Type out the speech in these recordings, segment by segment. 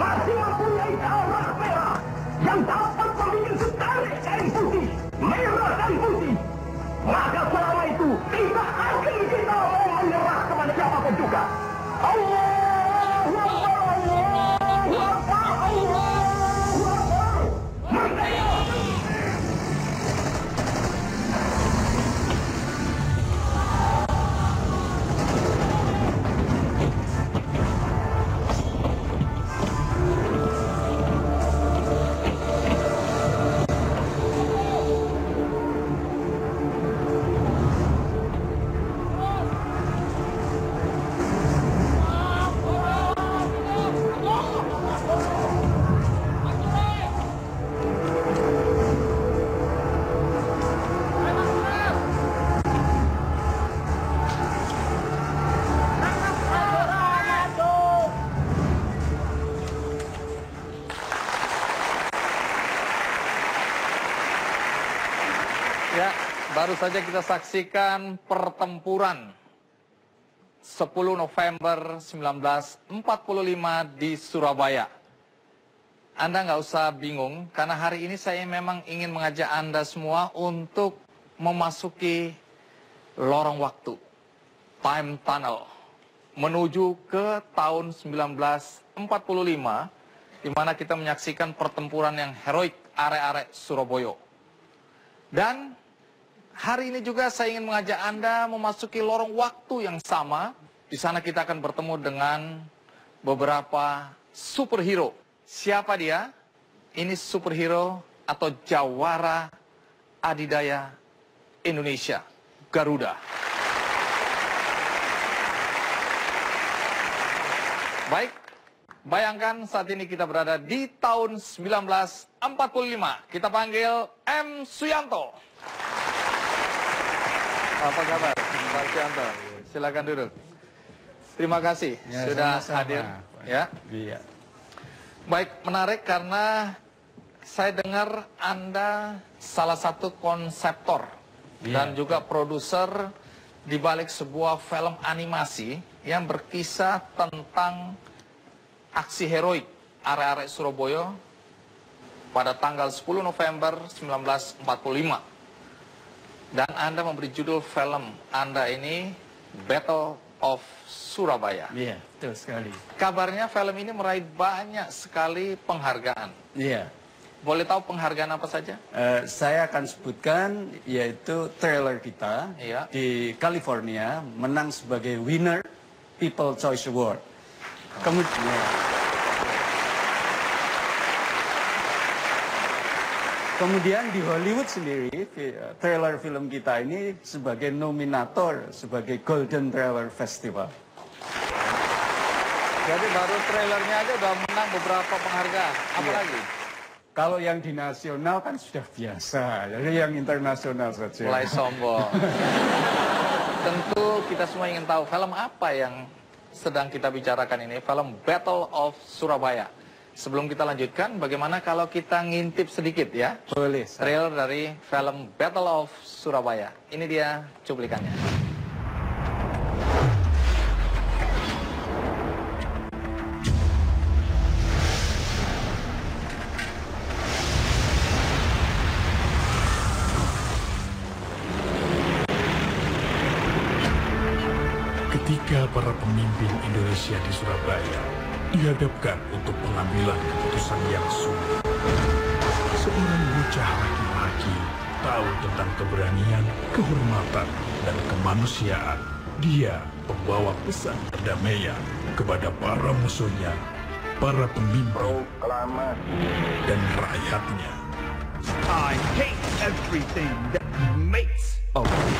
masih mempunyai darah merah yang dapat membuat setarik kain putih, merah dan putih. Maka selama itu tidak akan kita mau menyerah kepada siapapun juga. Allahu Akbar, Allahu Akbar, Allahu Akbar. Merdeka! Ya, baru saja kita saksikan pertempuran 10 November 1945 di Surabaya. Anda nggak usah bingung, karena hari ini saya memang ingin mengajak Anda semua untuk memasuki lorong waktu, time tunnel, menuju ke tahun 1945, di mana kita menyaksikan pertempuran yang heroik arek-arek Surabaya. Dan hari ini juga saya ingin mengajak Anda memasuki lorong waktu yang sama. Di sana kita akan bertemu dengan beberapa superhero. Siapa dia? Ini superhero atau jawara adidaya Indonesia, Garuda. Baik, bayangkan saat ini kita berada di tahun 1945. Kita panggil M. Suyanto. Apa kabar, Pak Suyanto? Silakan duduk. Terima kasih Ya, sudah sama-sama, hadir. Pak. Ya. Iya. Baik, menarik karena saya dengar Anda salah satu konseptor dan juga produser di balik sebuah film animasi yang berkisah tentang aksi heroik arek-arek Surabaya pada tanggal 10 November 1945. Dan Anda memberi judul film Anda ini Battle of Surabaya. Iya, betul sekali. Kabarnya film ini meraih banyak sekali penghargaan. Iya. Boleh tahu penghargaan apa saja? Saya akan sebutkan, yaitu trailer kita Iya. di California menang sebagai winner People Choice Award. Kemudian di Hollywood sendiri, trailer film kita ini sebagai nominator, sebagai Golden Trailer Festival. Jadi baru trailernya aja udah menang beberapa penghargaan. Apa Iya. lagi? Kalau yang di nasional kan sudah biasa, jadi yang internasional saja. Mulai sombong. Tentu kita semua ingin tahu film apa yang sedang kita bicarakan ini. Film Battle of Surabaya. Sebelum kita lanjutkan, bagaimana kalau kita ngintip sedikit ya? Boleh. Trailer dari film Battle of Surabaya. Ini dia cuplikannya. Ketika para pemimpin Indonesia di Surabaya dihadapkan untuk pengambilan keputusan yang sulit, seorang bocah laki-laki tahu tentang keberanian, kehormatan, dan kemanusiaan. Dia pembawa pesan perdamaian kepada para musuhnya, para pemimpin, dan rakyatnya. I hate everything that makes a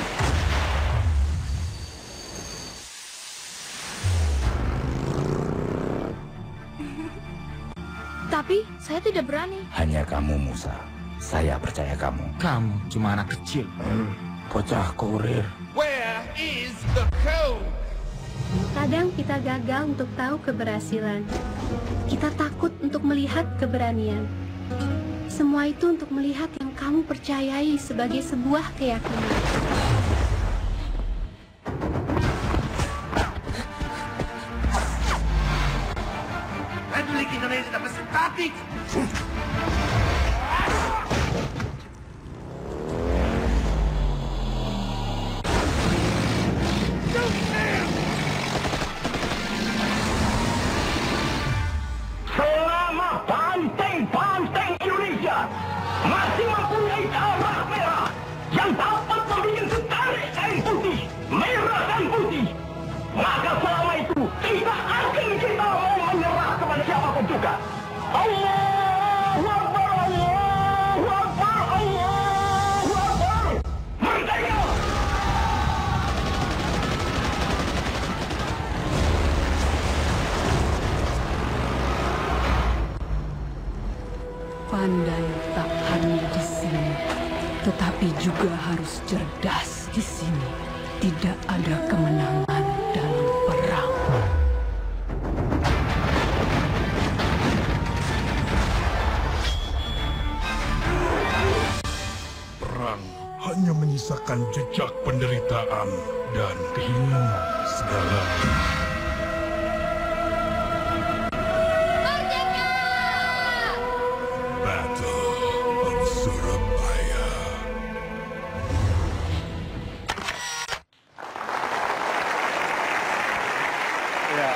Tapi saya tidak berani. Hanya kamu, Musa. Saya percaya kamu. Kamu cuma anak kecil. Bocah kurir. Where is the code? Kadang kita gagal untuk tahu keberhasilan. Kita takut untuk melihat keberanian. Semua itu untuk melihat yang kamu percayai sebagai sebuah keyakinan. prajurit Indonesia berstatik. Selama banteng-banteng Indonesia masih mempunyai darah merah yang dapat membuat setarik kain putih, merah dan putih, maka selama itu tidak akan kita mau menyerah kepada siapapun juga. Allahu Akbar, Allahu Akbar, Allahu Akbar. Merdeka! Pandai tak hanya di sini, tetapi juga harus cerdas di sini. Tidak ada kemenangan dalam perang. Perang hanya menyisakan jejak penderitaan dan kehilangan segalanya. Battle of Surabaya. Ya.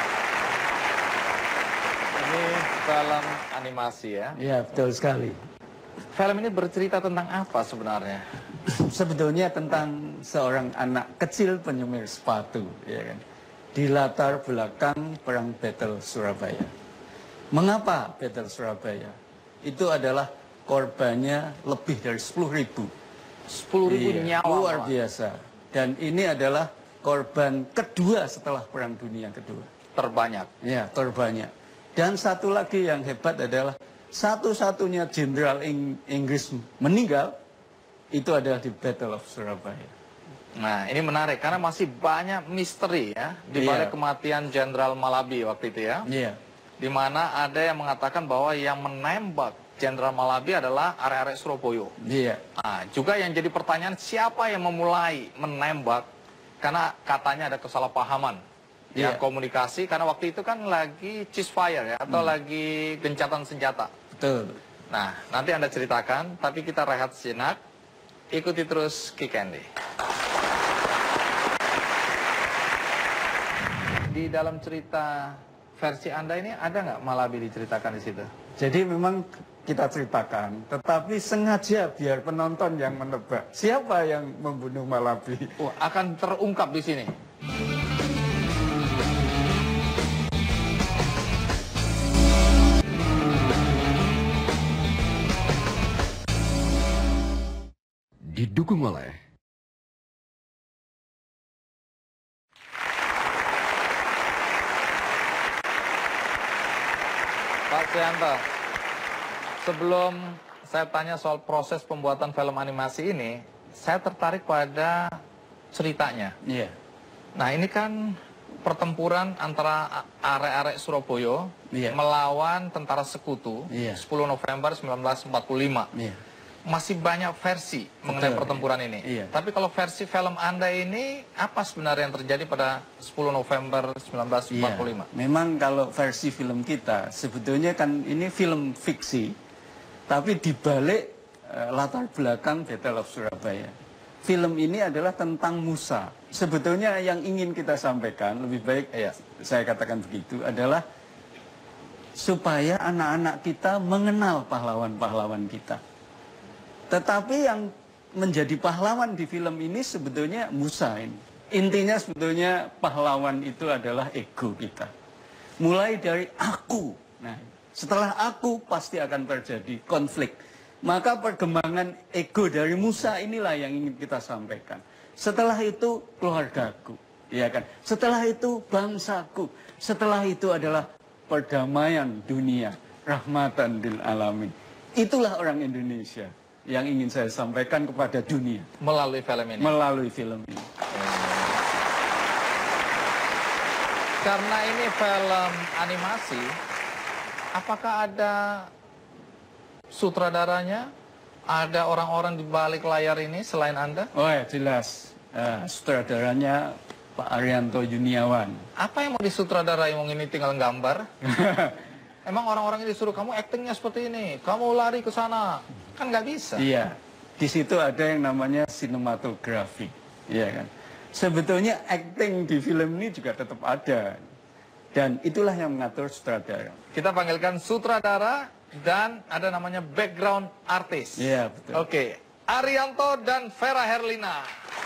Ini film animasi ya. Ya, betul sekali. Film ini bercerita tentang apa sebenarnya? Sebetulnya tentang seorang anak kecil penyemir sepatu, ya kan? Di latar belakang perang Battle Surabaya. Mengapa Battle Surabaya? Itu adalah korbannya lebih dari 10.000. 10.000 nyawa. Luar biasa. Dan ini adalah korban kedua setelah Perang Dunia Kedua. Terbanyak. Ya, terbanyak. Dan satu lagi yang hebat adalah satu-satunya jenderal Inggris meninggal itu adalah di Battle of Surabaya. Nah, ini menarik karena masih banyak misteri ya di balik kematian Jenderal Malabi waktu itu ya. Iya. Di mana ada yang mengatakan bahwa yang menembak Jenderal Malabi adalah arek-arek Surabaya. Iya. Nah, juga yang jadi pertanyaan siapa yang memulai menembak karena katanya ada kesalahpahaman ya komunikasi karena waktu itu kan lagi ceasefire ya atau lagi gencatan senjata. Betul. Nah, nanti Anda ceritakan, tapi kita rehat sejenak. Ikuti terus Kick Andy. Di dalam cerita versi Anda ini ada nggak Malabi diceritakan di situ? Jadi memang kita ceritakan, tetapi sengaja biar penonton yang menebak siapa yang membunuh Malabi. Akan terungkap di sini. Didukung oleh Pak Suyanto, sebelum saya tanya soal proses pembuatan film animasi ini, saya tertarik pada ceritanya. Iya. Nah, ini kan pertempuran antara arek-arek Surabaya melawan tentara sekutu 10 November 1945. Iya. Masih banyak versi mengenai pertempuran ini. Iya. Tapi kalau versi film Anda ini, apa sebenarnya yang terjadi pada 10 November 1945? Iya. Memang kalau versi film kita, sebetulnya kan ini film fiksi, tapi dibalik latar belakang Battle of Surabaya. Film ini adalah tentang Musa. Sebetulnya yang ingin kita sampaikan, lebih baik saya katakan begitu, adalah supaya anak-anak kita mengenal pahlawan-pahlawan kita. Tetapi yang menjadi pahlawan di film ini sebetulnya Musa ini. Intinya sebetulnya pahlawan itu adalah ego kita. Mulai dari aku. Nah, setelah aku pasti akan terjadi konflik. Maka perkembangan ego dari Musa inilah yang ingin kita sampaikan. Setelah itu keluargaku, ya kan? Setelah itu bangsaku. Setelah itu adalah perdamaian dunia, rahmatan lil alamin. Itulah orang Indonesia yang ingin saya sampaikan kepada dunia melalui film ini. Melalui film ini. Karena ini film animasi, apakah ada sutradaranya? Ada orang-orang di balik layar ini selain Anda? Oh ya, jelas. Sutradaranya Pak Arianto Juniawan. Apa yang mau disutradarai? Yang ini tinggal gambar? Emang orang-orang ini disuruh kamu aktingnya seperti ini, kamu lari ke sana, kan nggak bisa. Iya, di situ ada yang namanya sinematografi, iya kan. Sebetulnya akting di film ini juga tetap ada, dan itulah yang mengatur sutradara. Kita panggilkan sutradara dan ada namanya background artist. Iya, betul. Oke, Arianto dan Vera Herlina.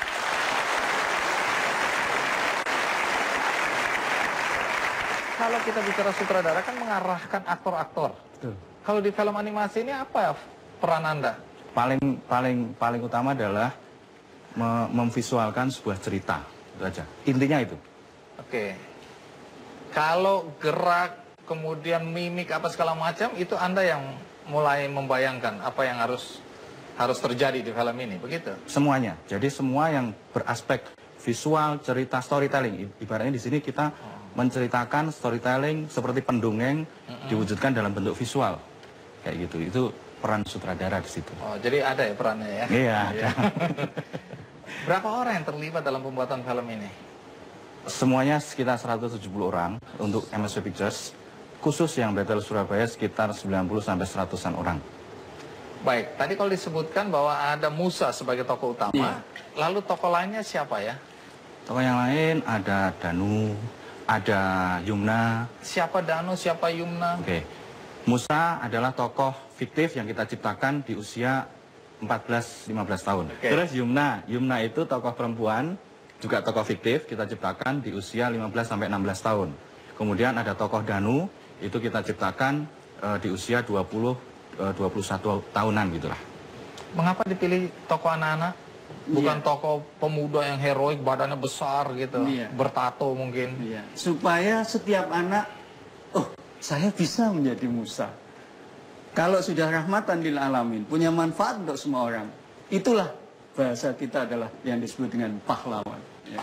Kalau kita bicara sutradara kan mengarahkan aktor-aktor. Kalau di film animasi ini apa peran Anda? Paling utama adalah memvisualkan sebuah cerita, itu aja. Intinya itu. Oke. Kalau gerak, kemudian mimik apa segala macam, itu Anda yang mulai membayangkan apa yang harus terjadi di film ini, begitu? Semuanya. Jadi semua yang beraspek visual, cerita, storytelling. Ibaratnya di sini kita menceritakan storytelling seperti pendongeng diwujudkan dalam bentuk visual. Kayak gitu. Itu peran sutradara di situ. Oh, jadi ada ya perannya ya? Iya, ada. Berapa orang yang terlibat dalam pembuatan film ini? Semuanya sekitar 170 orang untuk MSW Pictures. Khusus yang Battle Surabaya sekitar 90-100-an orang. Baik, tadi kalau disebutkan bahwa ada Musa sebagai tokoh utama, lalu tokoh lainnya siapa ya? Tokoh yang lain ada Danu, ada Yumna. Siapa Danu, siapa Yumna? Oke. Musa adalah tokoh fiktif yang kita ciptakan di usia 14-15 tahun. Terus Yumna itu tokoh perempuan, juga tokoh fiktif kita ciptakan di usia 15-16 tahun. Kemudian ada tokoh Danu, itu kita ciptakan di usia 20-21 tahunan gitulah. Mengapa dipilih tokoh anak-anak? Bukan tokoh pemuda yang heroik, badannya besar gitu, bertato mungkin. Supaya setiap anak, oh saya bisa menjadi Musa. Kalau sudah rahmatan lil alamin, punya manfaat untuk semua orang. Itulah bahasa kita adalah yang disebut dengan pahlawan. Ya.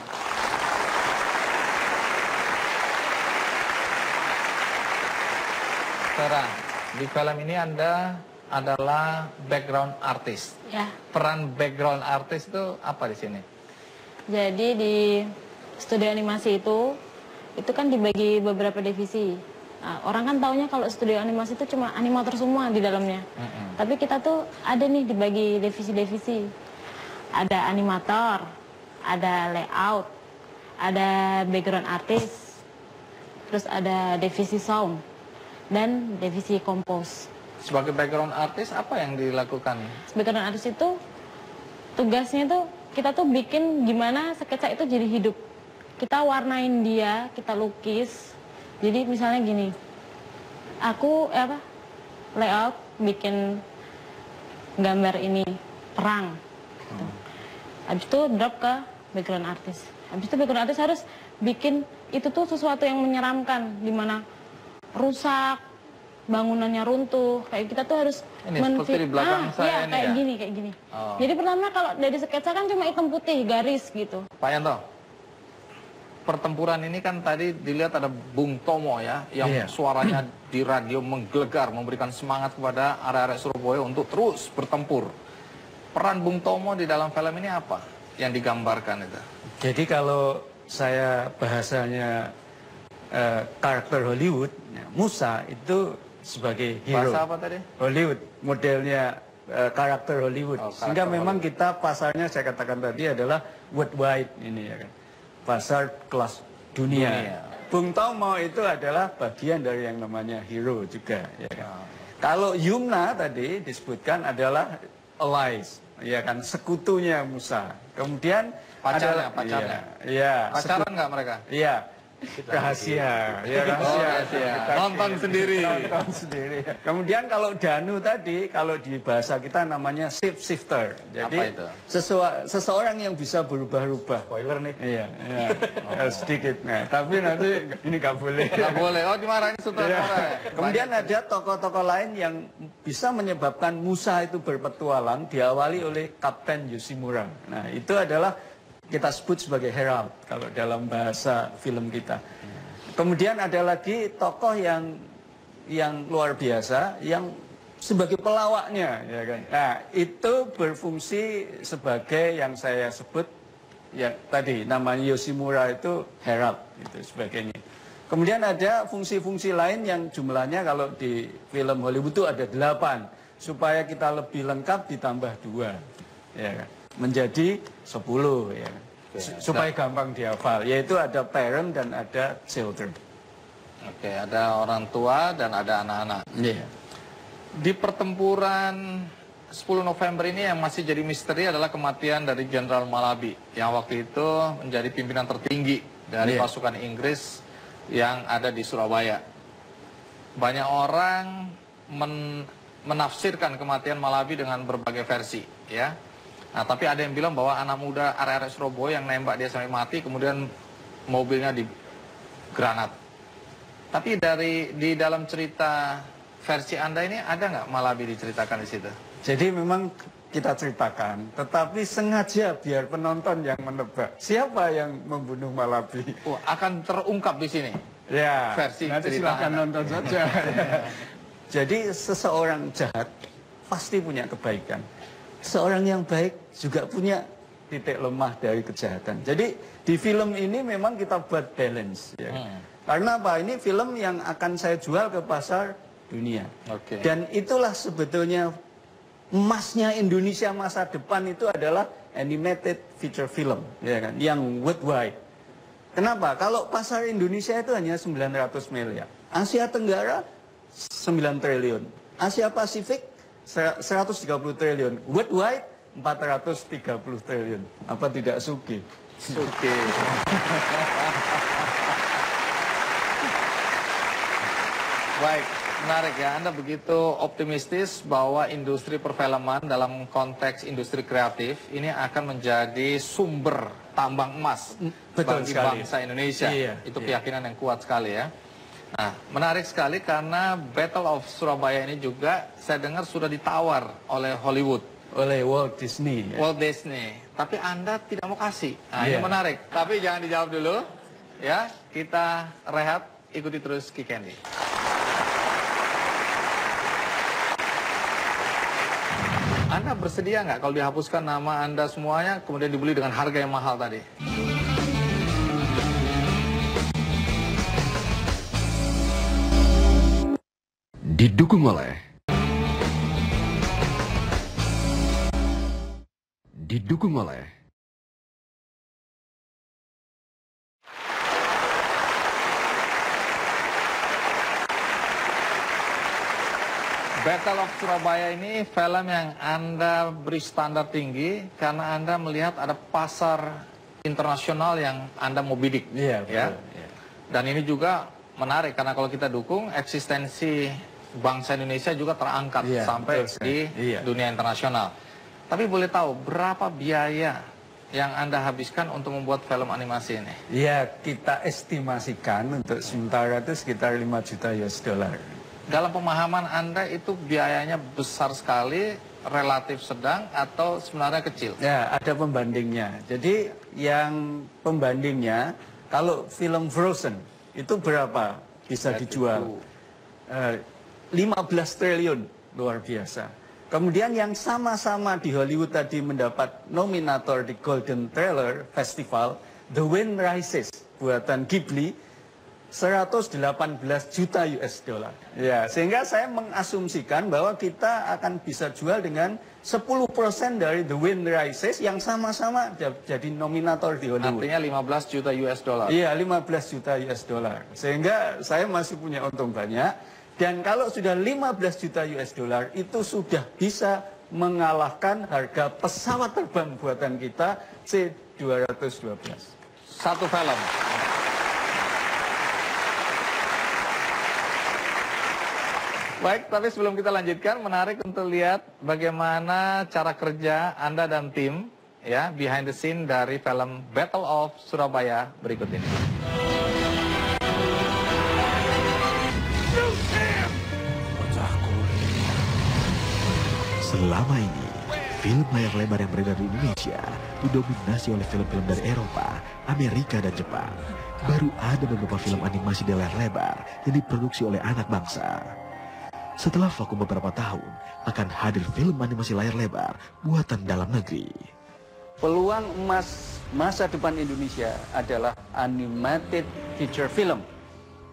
Sekarang, di film ini Anda adalah background artist. Ya. Peran background artist itu apa di sini? Jadi di studio animasi itu kan dibagi beberapa divisi. Nah, orang kan taunya kalau studio animasi itu cuma animator semua di dalamnya. Tapi kita tuh ada nih dibagi divisi-divisi. Ada animator, ada layout, ada background artist, terus ada divisi sound, dan divisi compose. Sebagai background artist apa yang dilakukan? Background artist itu tugasnya tuh kita tuh bikin gimana sketsa itu jadi hidup. Kita warnain dia, kita lukis. Jadi misalnya gini, aku layout bikin gambar ini perang. Gitu. Habis itu drop ke background artist. Habis itu background artist harus bikin itu tuh sesuatu yang menyeramkan, dimana rusak, bangunannya runtuh. Kayak kita tuh harus ini seperti di belakang saya ini kayak gini. Oh. Jadi pertama kalau dari sketsa kan cuma hitam putih, garis gitu. Pak Yanto, pertempuran ini kan tadi dilihat ada Bung Tomo ya, yang suaranya di radio menggelegar, memberikan semangat kepada arek-arek Surabaya untuk terus bertempur. Peran Bung Tomo di dalam film ini apa yang digambarkan itu? Jadi kalau saya bahasanya karakter Hollywood, Musa itu sebagai hero. Bahasa apa tadi? Hollywood, modelnya karakter Hollywood. Sehingga memang kita pasarnya saya katakan tadi adalah worldwide ini ya kan. Pasar kelas dunia. Bung Tomo itu adalah bagian dari yang namanya hero juga ya kan. Kalau Yumna tadi disebutkan adalah allies, ya kan, sekutunya Musa. Kemudian pacarnya. Iya. Pacaran nggak mereka? Iya. Rahasia, ya rahasia. Nonton sendiri. Nonton sendiri. Kemudian kalau Danu tadi, kalau di bahasa kita namanya shifter. Jadi apa itu? Seseorang yang bisa berubah-ubah. Spoiler nih. Iya. Sedikit. Nah, tapi nanti ini nggak boleh. Nggak boleh. Oh, dimarahin sutradara. Kemudian ada tokoh-tokoh lain yang bisa menyebabkan Musa itu berpetualang, diawali oleh Kapten Yoshimura. Nah, itu adalah kita sebut sebagai herald kalau dalam bahasa film kita. Kemudian ada lagi tokoh yang luar biasa yang sebagai pelawaknya, ya kan. Nah, itu berfungsi sebagai yang saya sebut ya tadi namanya Yoshimura itu herald itu sebagainya. Kemudian ada fungsi-fungsi lain yang jumlahnya kalau di film Hollywood itu ada 8. Supaya kita lebih lengkap ditambah 2. Ya, menjadi 10. Ya. Supaya gampang dihafal. Yaitu ada parent dan ada children. Oke, ada orang tua dan ada anak-anak. Iya. Di pertempuran 10 November ini yang masih jadi misteri adalah kematian dari Jenderal Malabi. Yang waktu itu menjadi pimpinan tertinggi dari pasukan Inggris yang ada di Surabaya. Banyak orang menafsirkan kematian Malabi dengan berbagai versi, ya. Nah, tapi ada yang bilang bahwa anak muda arek-arek Surabaya yang nembak dia sampai mati, kemudian mobilnya digranat. Tapi di dalam cerita versi Anda ini ada nggak Malabi diceritakan di situ? Jadi memang kita ceritakan, tetapi sengaja biar penonton yang menebak siapa yang membunuh Malabi. Akan terungkap di sini. Ya, versi nanti cerita silakan Anda. nonton saja. Jadi seseorang jahat pasti punya kebaikan. Seorang yang baik juga punya titik lemah dari kejahatan. Jadi di film ini memang kita buat balance. Ya. Karena apa? Ini film yang akan saya jual ke pasar dunia. Dan itulah sebetulnya emasnya Indonesia masa depan itu adalah animated feature film, ya kan, yang worldwide. Kenapa? Kalau pasar Indonesia itu hanya 900 miliar, Asia Tenggara 9 triliun, Asia Pasifik 130 triliun, worldwide 430 triliun. Apa tidak suki? Suki. Baik. Menarik ya, Anda begitu optimistis bahwa industri perfilman dalam konteks industri kreatif ini akan menjadi sumber tambang emas bagi bangsa Indonesia. Itu keyakinan yang kuat sekali ya. Nah, menarik sekali karena Battle of Surabaya ini juga saya dengar sudah ditawar oleh Hollywood. Oleh Walt Disney. Ya. Walt Disney. Tapi Anda tidak mau kasih. Nah, ini menarik. Tapi jangan dijawab dulu. Ya, kita rehat, ikuti terus Ki Candy. Anda bersedia nggak kalau dihapuskan nama Anda semuanya, kemudian dibeli dengan harga yang mahal tadi? Didukung oleh Battle of Surabaya ini film yang Anda beri standar tinggi karena Anda melihat ada pasar internasional yang Anda mau bidik. Iya, ya. Dan ini juga menarik karena kalau kita dukung eksistensi bangsa Indonesia juga terangkat sampai di dunia internasional. Tapi boleh tahu berapa biaya yang Anda habiskan untuk membuat film animasi ini? Ya, kita estimasikan untuk sementara itu sekitar 5 juta US dollar. Dalam pemahaman Anda itu biayanya besar sekali, relatif sedang, atau sebenarnya kecil? Ya, ada pembandingnya. Jadi yang pembandingnya, kalau film Frozen itu berapa bisa dijual? 15 triliun, luar biasa. Kemudian yang sama-sama di Hollywood tadi mendapat nominator di Golden Trailer Festival, The Wind Rises, buatan Ghibli, 118 juta US dollar. Ya, sehingga saya mengasumsikan bahwa kita akan bisa jual dengan 10% dari The Wind Rises yang sama-sama jadi nominator di Hollywood. Artinya 15 juta US dollar. Iya, 15 juta US dollar. Sehingga saya masih punya untung banyak. Dan kalau sudah 15 juta US dollar itu sudah bisa mengalahkan harga pesawat terbang buatan kita C-212. Satu film. Baik, tapi sebelum kita lanjutkan, menarik untuk lihat bagaimana cara kerja Anda dan tim ya behind the scene dari film Battle of Surabaya berikut ini. Selama ini, film layar lebar yang beredar di Indonesia didominasi oleh film-film dari Eropa, Amerika, dan Jepang. Baru ada beberapa film animasi di layar lebar yang diproduksi oleh anak bangsa. Setelah vakum beberapa tahun, akan hadir film animasi layar lebar buatan dalam negeri. Peluang emas masa depan Indonesia adalah animated feature film.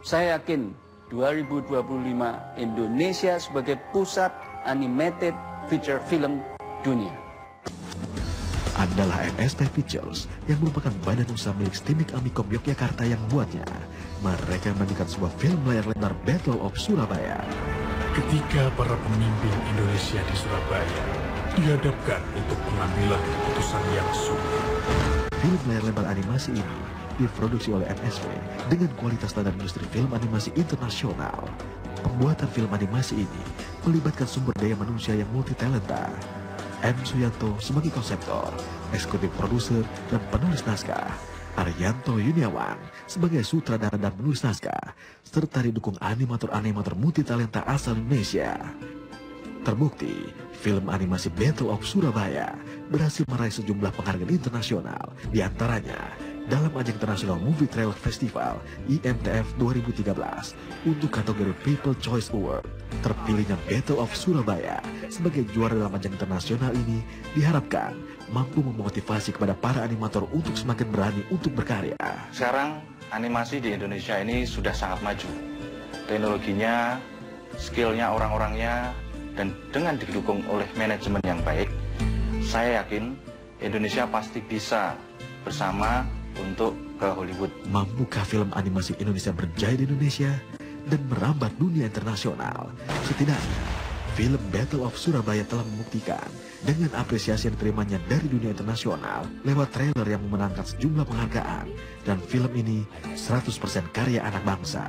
Saya yakin 2025 Indonesia sebagai pusat animated feature film dunia. Adalah MSP Pictures yang merupakan badan usaha milik Stimik Amikom Yogyakarta yang membuatnya. Mereka menunjukkan sebuah film layar lebar Battle of Surabaya. Ketika para pemimpin Indonesia di Surabaya dihadapkan untuk pengambilan keputusan yang sulit. Film layar lebar animasi ini diproduksi oleh MSP dengan kualitas standar industri film animasi internasional. Pembuatan film animasi ini melibatkan sumber daya manusia yang multi-talenta. M. Suyanto sebagai konseptor, eksekutif produser, dan penulis naskah. Arianto Yuniawan sebagai sutradara dan penulis naskah, serta didukung animator-animator multi-talenta asal Indonesia. Terbukti, film animasi Battle of Surabaya berhasil meraih sejumlah penghargaan internasional, diantaranya dalam ajang International Movie Trailer Festival IMTF 2013 untuk kategori People Choice Award. Terpilihnya Battle of Surabaya sebagai juara dalam ajang internasional ini diharapkan mampu memotivasi kepada para animator untuk semakin berani untuk berkarya. Sekarang animasi di Indonesia ini sudah sangat maju. Teknologinya, skillnya orang-orangnya, dan dengan didukung oleh manajemen yang baik, saya yakin Indonesia pasti bisa bersama untuk ke Hollywood. Mampukah film animasi Indonesia berjaya di Indonesia dan merambat dunia internasional? Setidaknya, film Battle of Surabaya telah membuktikan dengan apresiasi yang diterimanya dari dunia internasional lewat trailer yang memenangkan sejumlah penghargaan, dan film ini 100% karya anak bangsa.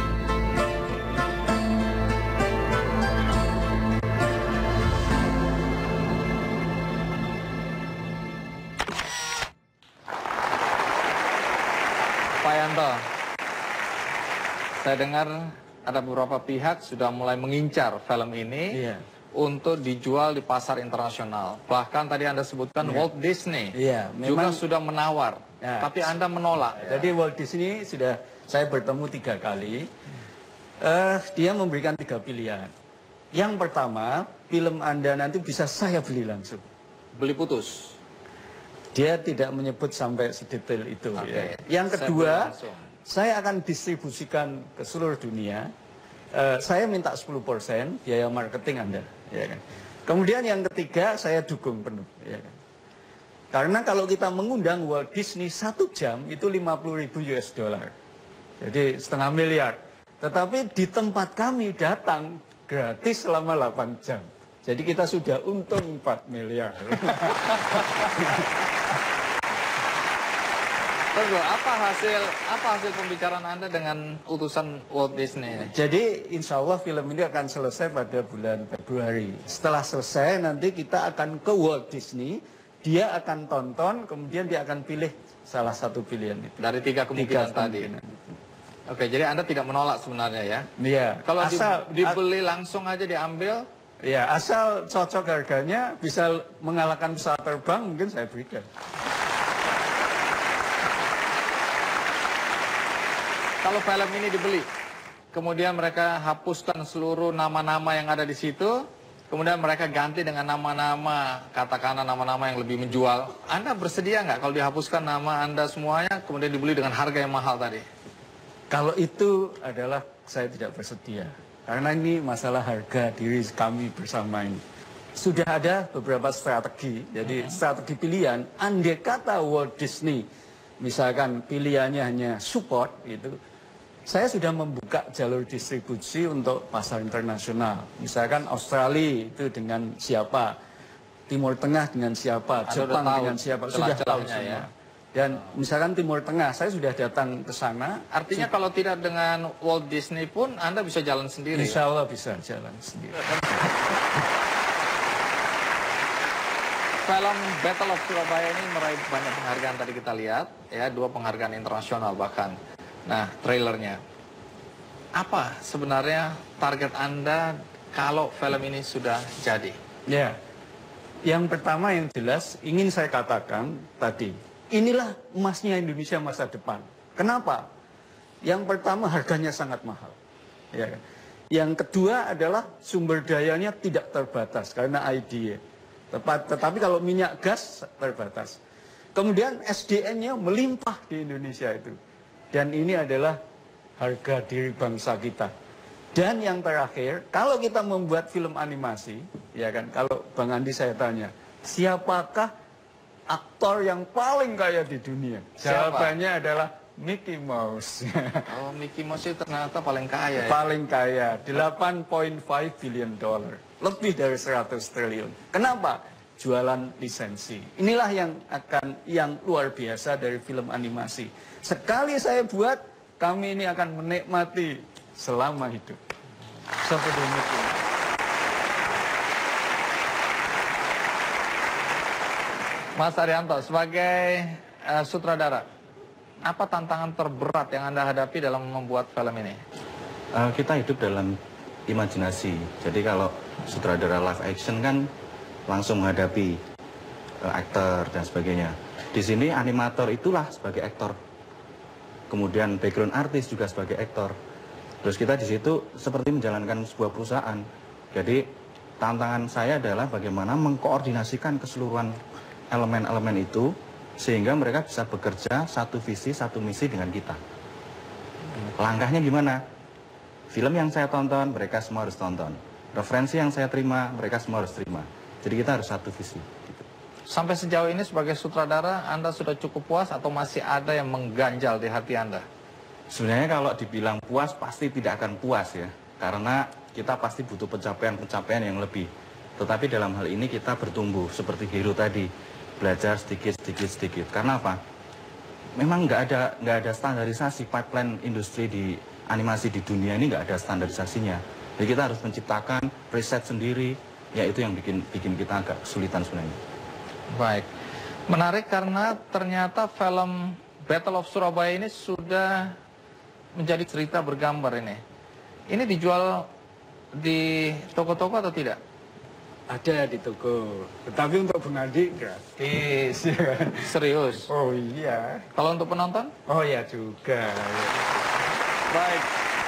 Pak Yanto, saya dengar ada beberapa pihak sudah mulai mengincar film ini untuk dijual di pasar internasional. Bahkan tadi Anda sebutkan Walt Disney juga sudah menawar, tapi Anda menolak. Jadi Walt Disney sudah saya bertemu 3 kali. Dia memberikan 3 pilihan. Yang pertama, film Anda nanti bisa saya beli langsung. Beli putus? Dia tidak menyebut sampai sedetail itu. Ya. Yang kedua, saya akan distribusikan ke seluruh dunia. Saya minta 10% biaya marketing Anda. Ya kan? Kemudian yang ketiga, saya dukung penuh. Ya kan? Karena kalau kita mengundang Walt Disney 1 jam itu 50.000 US dollar. Jadi setengah miliar. Tetapi di tempat kami datang gratis selama 8 jam. Jadi kita sudah untung 4 miliar. Tunggu, apa hasil pembicaraan Anda dengan utusan Walt Disney? Jadi insya Allah film ini akan selesai pada bulan Februari. Setelah selesai nanti kita akan ke Walt Disney, dia akan tonton, kemudian dia akan pilih salah satu pilihan itu. Dari 3 kemungkinan tadi. Oke, jadi Anda tidak menolak sebenarnya ya? Iya. Kalau dibeli langsung aja diambil? Ya, asal cocok harganya, bisa mengalahkan pesawat terbang, mungkin saya berikan. Kalau film ini dibeli, kemudian mereka hapuskan seluruh nama-nama yang ada di situ, kemudian mereka ganti dengan nama-nama, katakanlah nama-nama yang lebih menjual. Anda bersedia nggak kalau dihapuskan nama Anda semuanya, kemudian dibeli dengan harga yang mahal tadi? Kalau itu adalah saya tidak bersedia. Karena ini masalah harga diri kami bersama ini. Sudah ada beberapa strategi, jadi strategi pilihan, andai kata Walt Disney, misalkan pilihannya hanya support gitu, saya sudah membuka jalur distribusi untuk pasar internasional. Misalkan Australia itu dengan siapa, Timur Tengah dengan siapa, Jepang dengan siapa, sudah tahu semua. Ya. Dan misalkan Timur Tengah, saya sudah datang ke sana. Artinya kalau tidak dengan Walt Disney pun Anda bisa jalan sendiri? Insya Allah bisa jalan sendiri. Film Battle of Surabaya ini meraih banyak penghargaan tadi kita lihat, ya 2 penghargaan internasional bahkan. Nah, trailernya. Apa sebenarnya target Anda kalau film ini sudah jadi? Ya, yang pertama yang jelas ingin saya katakan tadi, inilah emasnya Indonesia masa depan. Kenapa? Yang pertama harganya sangat mahal. Ya. Yang kedua adalah sumber dayanya tidak terbatas karena idea. Tetapi kalau minyak gas terbatas. Kemudian SDM-nya melimpah di Indonesia itu. Dan ini adalah harga diri bangsa kita. Dan yang terakhir, kalau kita membuat film animasi, ya kan, kalau Bang Andi saya tanya, siapakah aktor yang paling kaya di dunia? Siapa? Jawabannya adalah Mickey Mouse. Oh, Mickey Mouse itu ternyata paling kaya ya? Paling kaya, 8.5 billion dollar. Lebih dari 100 triliun. Kenapa? Jualan lisensi. Inilah yang luar biasa dari film animasi. Sekali saya buat, kami ini akan menikmati selama hidup. Seperti Mickey Mouse. Mas Arianto, sebagai sutradara, apa tantangan terberat yang Anda hadapi dalam membuat film ini? Kita hidup dalam imajinasi. Jadi kalau sutradara live action kan langsung menghadapi aktor dan sebagainya. Di sini animator itulah sebagai aktor. Kemudian background artis juga sebagai aktor. Terus kita di situ seperti menjalankan sebuah perusahaan. Jadi tantangan saya adalah bagaimana mengkoordinasikan keseluruhan elemen-elemen itu sehingga mereka bisa bekerja satu visi, satu misi dengan kita. Langkahnya gimana? Film yang saya tonton, mereka semua harus tonton. Referensi yang saya terima, mereka semua harus terima. Jadi kita harus satu visi. Sampai sejauh ini sebagai sutradara, Anda sudah cukup puas atau masih ada yang mengganjal di hati Anda? Sebenarnya kalau dibilang puas, pasti tidak akan puas ya. Karena kita pasti butuh pencapaian-pencapaian yang lebih. Tetapi dalam hal ini kita bertumbuh, seperti Hero tadi. Belajar sedikit. Karena apa? Memang nggak ada standarisasi pipeline industri di animasi di dunia ini, nggak ada standarisasinya. Jadi kita harus menciptakan riset sendiri, ya itu yang bikin kita agak kesulitan sebenarnya. Baik, menarik karena ternyata film Battle of Surabaya ini sudah menjadi cerita bergambar ini. Ini dijual di toko-toko atau tidak? Ada di toko, tetapi untuk Bung Andi gratis. Serius? Oh iya. Kalau untuk penonton? Oh iya juga. Baik.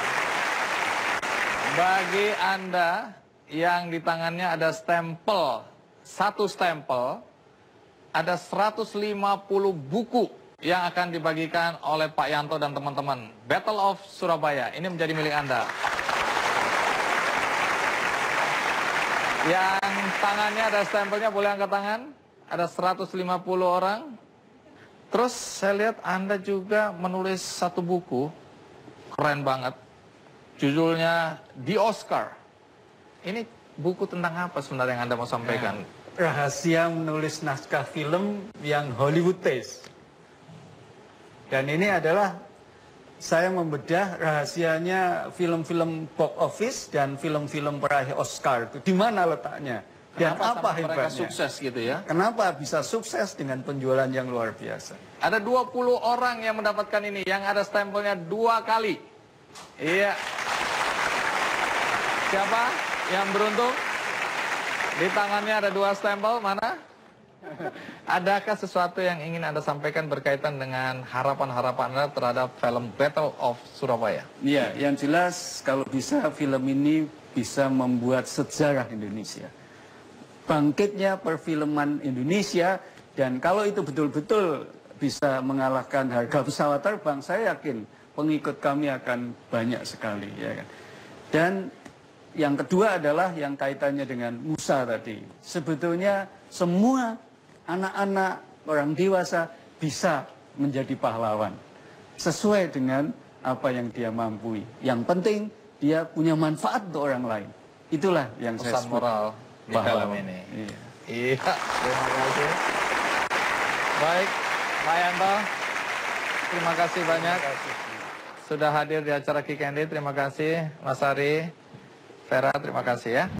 Bagi Anda yang di tangannya ada stempel, satu stempel, ada 150 buku yang akan dibagikan oleh Pak Yanto dan teman-teman. Battle of Surabaya, ini menjadi milik Anda. Yang tangannya ada stempelnya, boleh angkat tangan. Ada 150 orang. Terus saya lihat Anda juga menulis satu buku, keren banget. Judulnya The Oscar. Ini buku tentang apa sebenarnya yang Anda mau sampaikan? Rahasia menulis naskah film yang Hollywood taste. Dan ini adalah saya membedah rahasianya film-film box office dan film-film peraih Oscar itu di mana letaknya dan apa hebatnya. Mereka sukses gitu ya? Kenapa bisa sukses dengan penjualan yang luar biasa? Ada 20 orang yang mendapatkan ini, yang ada stempelnya 2 kali. Iya. Siapa yang beruntung? Di tangannya ada 2 stempel, mana? Adakah sesuatu yang ingin Anda sampaikan berkaitan dengan harapan-harapan Anda terhadap film Battle of Surabaya? Iya, yang jelas kalau bisa film ini bisa membuat sejarah Indonesia. Bangkitnya perfilman Indonesia, dan kalau itu betul-betul bisa mengalahkan harga pesawat terbang, saya yakin pengikut kami akan banyak sekali. Ya kan? Dan yang kedua adalah yang kaitannya dengan Musa tadi. Sebetulnya semua anak-anak, orang dewasa bisa menjadi pahlawan sesuai dengan apa yang dia mampu. Yang penting dia punya manfaat untuk orang lain. Itulah yang pesan saya sebut moral di film ini. Iya, terima kasih. Baik, Pak Yanto, terima kasih banyak sudah hadir di acara Kick and Day. Terima kasih, Mas Ari, Vera, terima kasih ya.